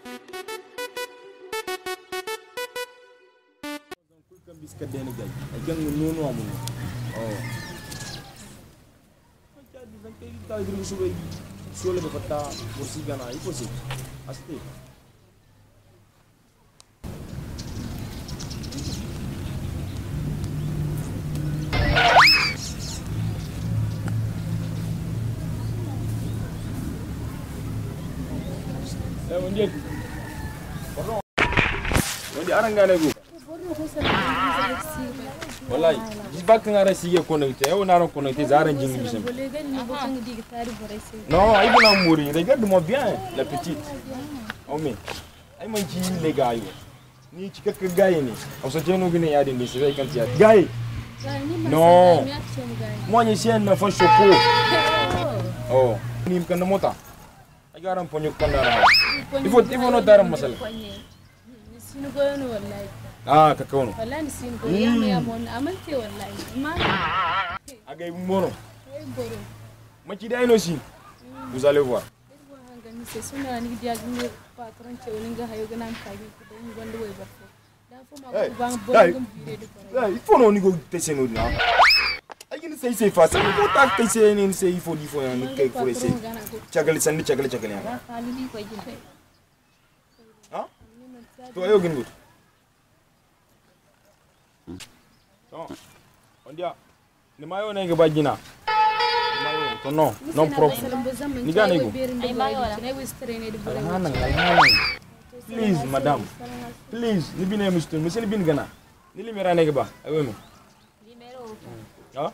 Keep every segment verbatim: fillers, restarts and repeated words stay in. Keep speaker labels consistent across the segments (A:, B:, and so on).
A: Biscuit dene gay ay jang nono amu oh jadi dan kay tayo dulu suwe suwe le pata kursi gana ay kursi asti eh onje porno onje arangane gu wallahi jibak ngara sige connecté e wona ron connecté zaran jingi bisem non ay buna mouri regarde-moi bien la petite oh mais ay man ci les gars yi ni ci kek gars ni on se tient nous gine ya di c'est vrai quand il y a gars non moi ni sien na fa choco oh ni kan na mota ay garam ponyo kondara il faut il faut no daram masal
B: sinu goyono wallahi
A: ah kakawono
B: wallahi sinu goyono ya mon amanti wallahi ma
A: agay moro
B: ay boro
A: ma ci dayno sin vous allez voir
B: ngani se suna ni dia gungo patron ce woni nga hayo ganan kagi ko dan gondo way barfo da fo ma ko bang boro ngam bire de para
A: il faut non ni go teseno na ay gini sey sey fa sa ko tak teseno ni sey il faut il faut ni kay faut essayer chagal sandi chagal chagal ya
B: ali li ko jinde
A: ha to ayo gini non on dia ni mayo ne ga bajina mayo to non non propre ni ga ne go
B: ay mayo ne wistrene de boro
A: hanan please madame please ni bine musto monsieur bin gana ni limera ne ga ba ayo me
B: limero
A: ah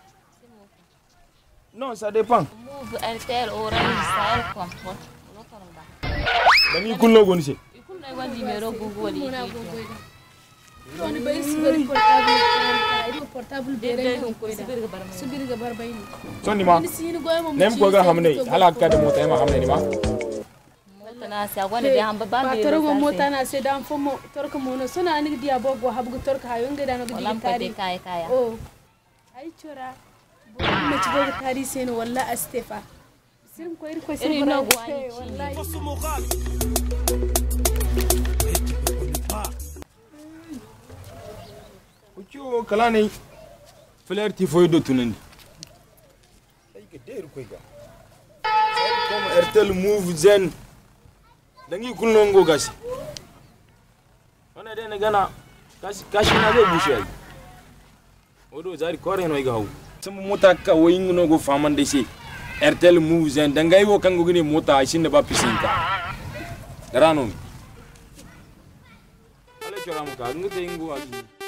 A: non ça dépend
B: move alter orange style comfort lo karamba
A: dami kullo goni se
B: ikunna wa limero google Tony bay sibir portable ay portable bere ko ko sibir ga bar sibir ga bar bayni
A: sonni ma nem ko ga hamne hala ka de mota ma hamne ni ma
B: mota na sa wani be hamba ba be toro go mota na se dan fo mo torko mo no sona ani dia bogo habgo torko hayo ngai dano gi tari kay kaya oh ay chora bo me ci go tari sen walla astefa sirim ko ir ko sirim no wallahi
A: Ucho kalani fleur ti foi do tunandi ay ke der ko ga comme Airtel Move Zen dangi kulnongo gasi ona dene gana kashi kashi na go bushi ay odo zari kore no ga haw sama mota ka woyingo go famande se Airtel Move Zen dangay wo kango gini mota shinne ba pisinka darano ale chora mo ka ngute ingo aji